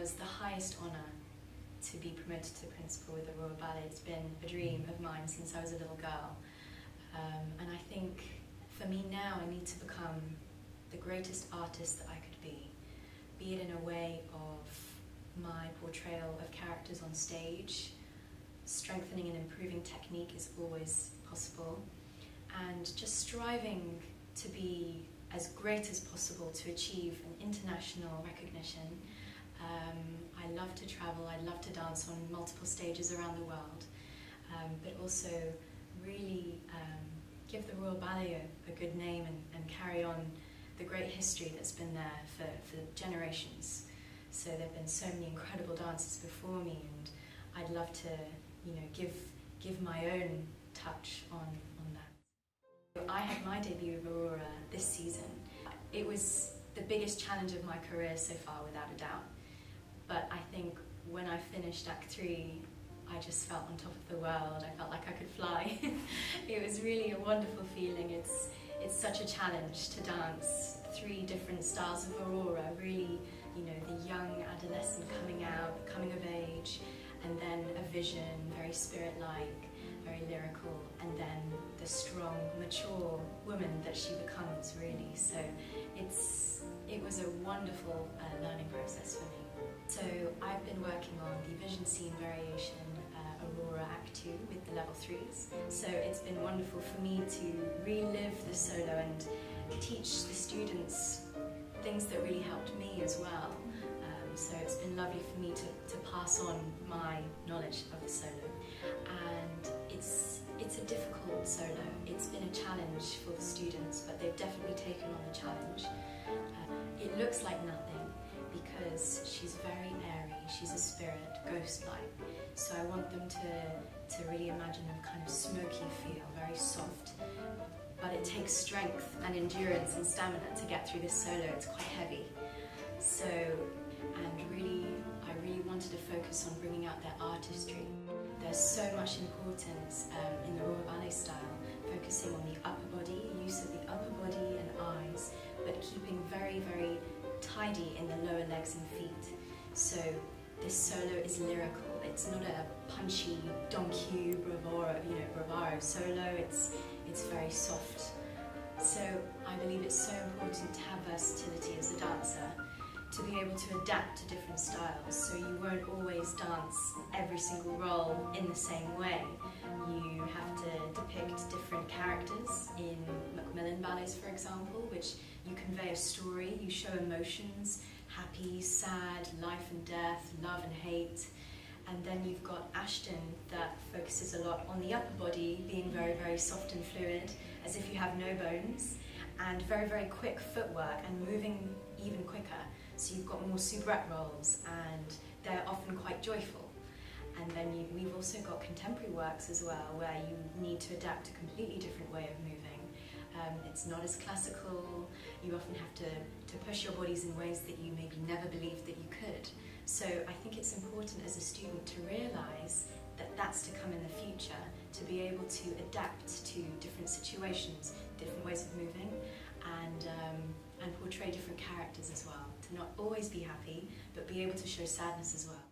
was the highest honour to be promoted to principal with the Royal Ballet. It's been a dream of mine since I was a little girl. And I think for me now, I need to become the greatest artist that I could be it in a way of my portrayal of characters on stage. Strengthening and improving technique is always possible, and just striving to be as great as possible to achieve an international recognition. I love to travel, I love to dance on multiple stages around the world, but also really give the Royal Ballet a good name and carry on the great history that's been there for generations. So there have been so many incredible dancers before me, and I'd love to, you know, give my own touch on that. I had my debut with Aurora this season. It was the biggest challenge of my career so far, without a doubt. But I think when I finished Act 3, I just felt on top of the world. I felt like I could fly. It was really a wonderful feeling. It's such a challenge to dance 3 different styles of Aurora, really, you know, the young adolescent coming out, coming of age, and then a vision, very spirit-like, very lyrical, and then the strong, mature woman that she becomes, really. So it was a wonderful learning process for me. So I've been working on the Vision Scene Variation Aurora Act 2 with the level 3s. So it's been wonderful for me to relive the solo and teach the students things that really helped me as well. So it's been lovely for me to pass on my knowledge of the solo. And it's a difficult solo. It's been a challenge for the students, but they've definitely taken on the challenge. It looks like nothing because she's very airy, she's a spirit, ghost-like. So I want them to really imagine a kind of smoky feel, very soft. But it takes strength and endurance and stamina to get through this solo. It's quite heavy. So, and really, I really wanted to focus on bringing out their artistry. There's so much importance in the Royal Ballet style, focusing on the upper body, use of the upper body and eyes, but keeping very, very tidy in the lower legs and feet. So this solo is lyrical. It's not a punchy, Don Q, bravado solo. It's very soft. So I believe it's so important to have versatility as a dancer, to be able to adapt to different styles, so you won't always dance every single role in the same way. You have to depict different characters in Macmillan ballets, for example, which you convey a story, you show emotions, happy, sad, life and death, love and hate. And then you've got Ashton that focuses a lot on the upper body, being very, very soft and fluid, as if you have no bones, and very, very quick footwork and moving even quicker. So you've got more soubrette roles, and they're often quite joyful. And then we've also got contemporary works as well, where you need to adapt a completely different way of moving. It's not as classical. You often have to push your bodies in ways that you maybe never believed that you could. So I think it's important as a student to realise that that's to come in the future, to be able to adapt to different situations, different ways of moving, and portray different characters as well. To not always be happy, but be able to show sadness as well.